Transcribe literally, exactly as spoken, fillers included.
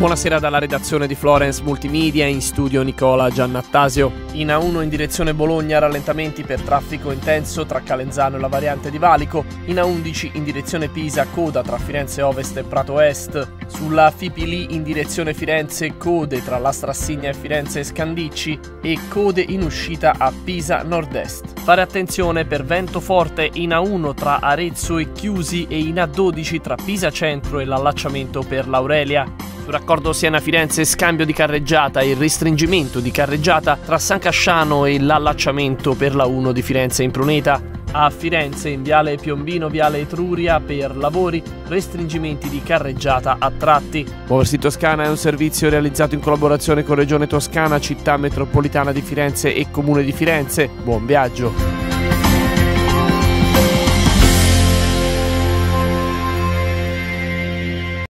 Buonasera dalla redazione di Florence Multimedia, in studio Nicola Giannattasio. In A uno in direzione Bologna rallentamenti per traffico intenso tra Calenzano e la variante di Valico. In A undici in direzione Pisa coda tra Firenze Ovest e Prato Est. Sulla Fipili in direzione Firenze code tra la Strassigna e Firenze e Scandicci e code in uscita a Pisa Nord-Est. Fare attenzione per vento forte in A uno tra Arezzo e Chiusi e in A dodici tra Pisa Centro e l'allacciamento per l'Aurelia. Sul raccordo Siena-Firenze scambio di carreggiata e restringimento di carreggiata tra San Casciano e l'allacciamento per la uno di Firenze in Pruneta. A Firenze in viale Piombino, viale Etruria per lavori, restringimenti di carreggiata a tratti. Muoversi Toscana è un servizio realizzato in collaborazione con Regione Toscana, Città Metropolitana di Firenze e Comune di Firenze. Buon viaggio!